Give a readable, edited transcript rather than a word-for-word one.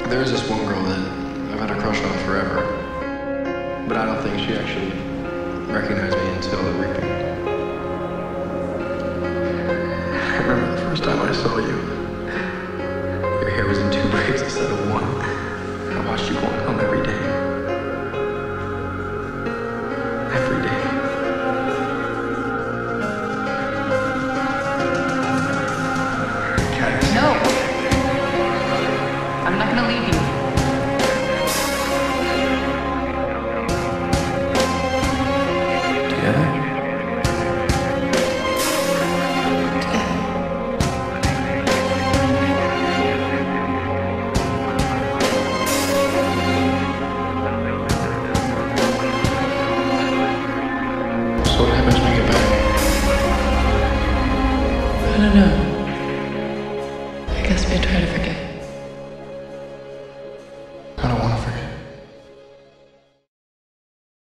There is this one girl that I've had a crush on forever, but I don't think she actually recognized me until the reaping. I remember the first time I saw you. Your hair was in 2 braids instead of 1. I watched you going home every day. Every day. Katniss. No! I'm not gonna leave you. Together? So what happens when we get back? I don't know. I guess we try to forget.